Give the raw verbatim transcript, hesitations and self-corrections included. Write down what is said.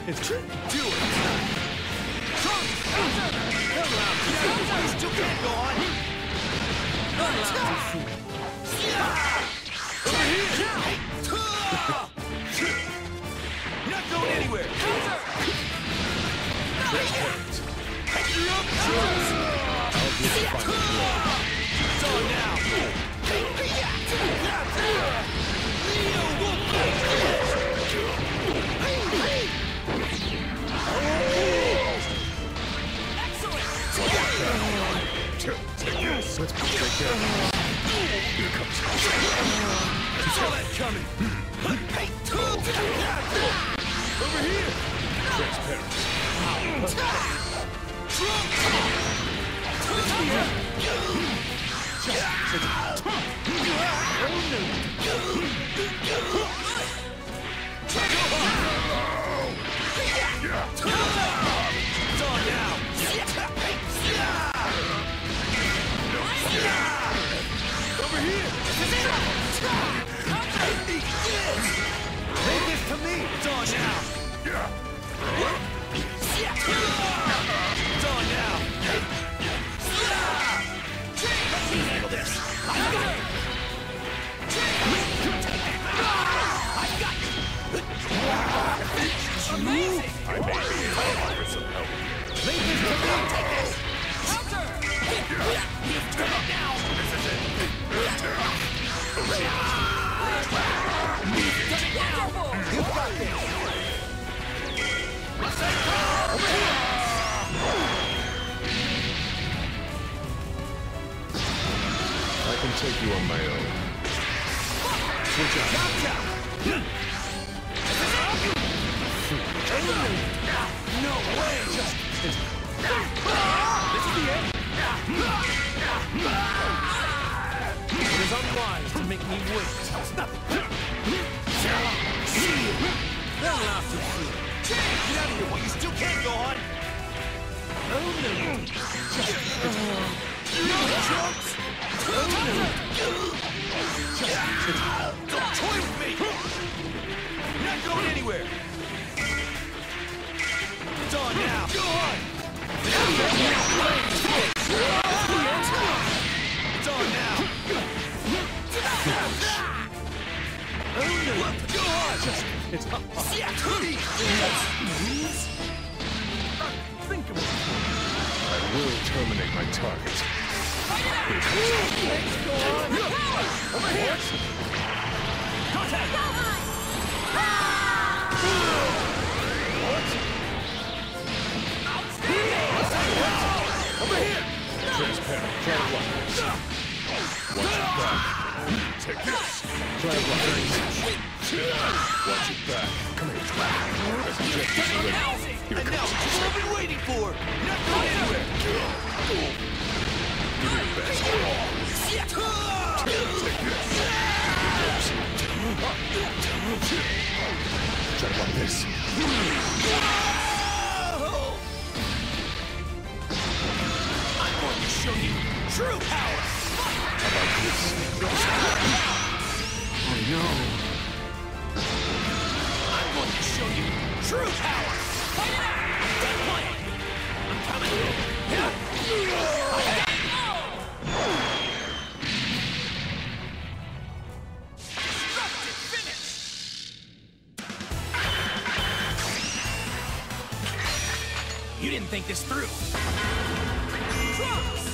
It's true. Do it. Trunk. Don't allow him to fool. You still can't go on. Don't allow him to fool. Over here. Not going anywhere. Transparent. I'll do the final blow. It's on now. Leo will excellent. Let's take care of it. Here comes I saw that coming. Over here. Transparent. It's on now. Over here. Take this to me. It's on now. It's on now. Let me handle this. I got it. I got it. Amazing. I may be able for some help. Leave this to me. Take this. Counter. Turn it now. This is it. Turn it now. You got this. Over here. I can take you on my own. Switch out. Gotcha. No way! Just this is the end. It is unwise to make me wait. It's nothing. They'll laugh to see. Get out of here while you still can't go on. Oh no! No jokes. Oh no! Don't toy with me. You're not going anywhere. It's on now. Go on. It's on now. Oh no! Go on. Just it's up. Think of it. I will terminate my target. Let's go on. Over here. Contact. Over here! Transparent. Try to block this. Watch it back. Take this. Try to block this. Watch it back. Come here. Let's inject this already. Here it comes. What have been waiting for? Not going anywhere. Do your best. Take this. Try to block this. Show you true power! How about this? Oh no! I'm going to show you true power! Good plan! I'm coming! Destructive finish! You didn't think this through! Trunks!